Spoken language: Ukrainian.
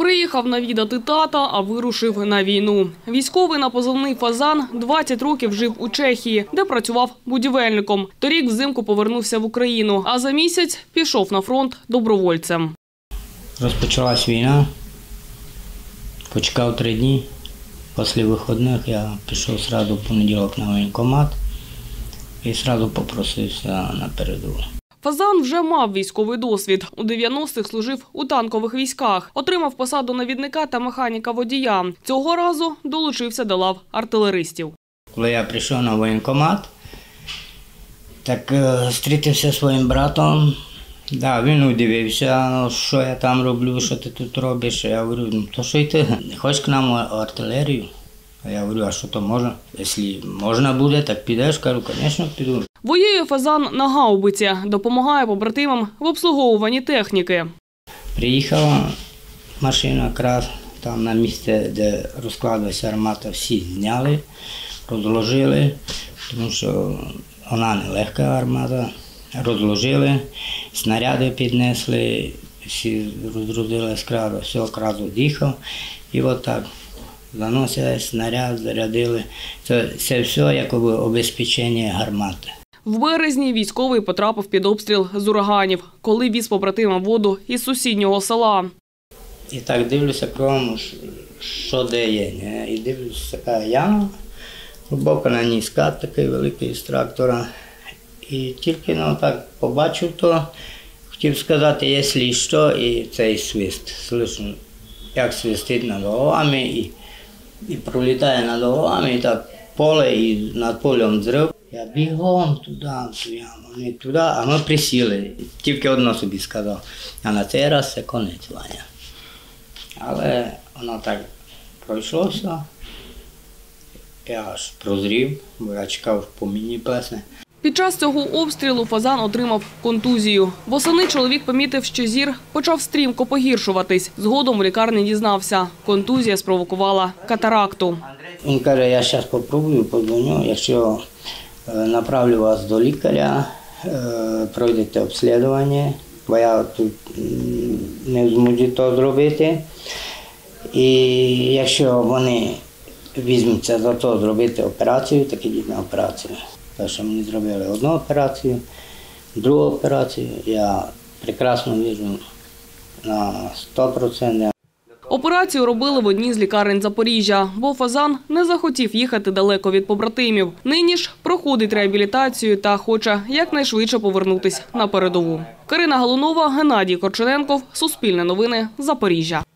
Приїхав навідати тата, а вирушив на війну. Військовий на позивний «Фазан» 20 років жив у Чехії, де працював будівельником. Торік взимку повернувся в Україну, а за місяць пішов на фронт добровольцем. Розпочалась війна, почекав 3 дні. Після вихідних я пішов одразу в понеділок на воєнкомат і одразу попросився на передову. Фазан вже мав військовий досвід. У 90-х служив у танкових військах. Отримав посаду навідника та механіка-водія. Цього разу долучився до лав артилеристів. Коли я прийшов на воєнкомат, так зустрівся зі своїм братом. Да, він удивився, що я там роблю, що ти тут робиш. Я говорю, ну то що йти, хочеш к нам в артилерію? А я говорю, а що то можна? Якщо можна буде, так підеш, кажу, звісно, піду. Воює Фазан на гаубиці, допомагає побратимам в обслуговуванні техніки. Приїхала машина якраз там на місце, де розкладалася армата, всі зняли, розложили, тому що вона не легка армата. Розложили, снаряди піднесли, всі розгрузили скраду, все, краз од'їхав. І от так заносили снаряд, зарядили. Це все якби обезпечення гармати. В березні військовий потрапив під обстріл з ураганів, коли віз побратимам воду із сусіднього села. І так дивлюся кругом, що де є. І дивлюся, така яма, глибоко на ній скат такий великий з трактора. І тільки так побачив то, хотів сказати, якщо що, і цей свист. Слышу, як свистить над головами, і пролітає над головами, і так поле, і над полем зрив. Я бігом туди, в ту яму, не туди, а ми присіли. Тільки одно собі сказав, а на цей раз це конець, Ваня. Але воно так пройшло все. Я аж прозрів, бо я чекав, по мені плесне. Під час цього обстрілу Фазан отримав контузію. Восени чоловік помітив, що зір почав стрімко погіршуватись. Згодом у лікарні дізнався – контузія спровокувала катаракту. Він каже, я зараз спробую, подзвоню, якщо направлю вас до лікаря, пройдете обстеження, бо я тут не зможу то зробити. І якщо вони візьмуться за то зробити операцію, так ідіть на операцію. Що мені зробили одну операцію, другу операцію. Я прекрасно вижу на 100%. Операцію робили в одній з лікарень Запоріжжя, бо Фазан не захотів їхати далеко від побратимів. Нині ж проходить реабілітацію та хоче якнайшвидше повернутися на передову. Карина Галунова, Геннадій Корчененков, Суспільне новини, Запоріжжя.